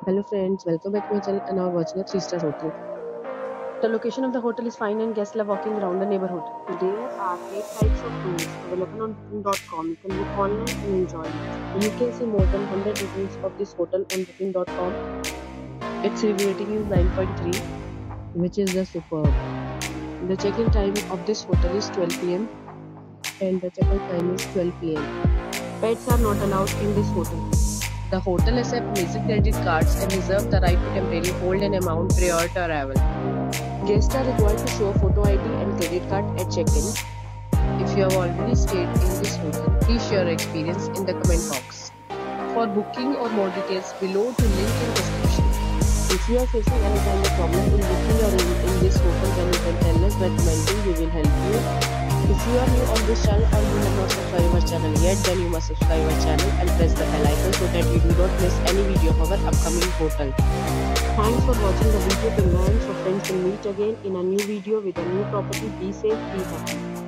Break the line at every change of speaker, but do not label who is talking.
Hello friends, welcome back to my channel and now watching a 3-star hotel. The location of the hotel is fine and guests love walking around the neighborhood. There are 8 types of rooms available on booking.com. You can book online and enjoy it. You can see more than 100 reviews of this hotel on booking.com. Its review rating is 9.3, which is the superb. The check-in time of this hotel is 12 p.m. and the check-out time is 12 p.m. Pets are not allowed in this hotel. The hotel accepts major credit cards and reserves the right to temporarily hold an amount prior to arrival. Guests are required to show photo ID and credit card at check-in. If you have already stayed in this hotel, please share your experience in the comment box. For booking or more details, below to link in description. If you are facing any kind of problem in booking your room in this hotel, then you can tell us by commenting. We will help you. If you are new on this channel or you have not subscribed our channel yet, then you must subscribe our channel and press the bell icon so that you do not miss any video of our upcoming hotel. Thanks for watching the video till end. So friends will meet again in a new video with a new property. Be safe, be happy.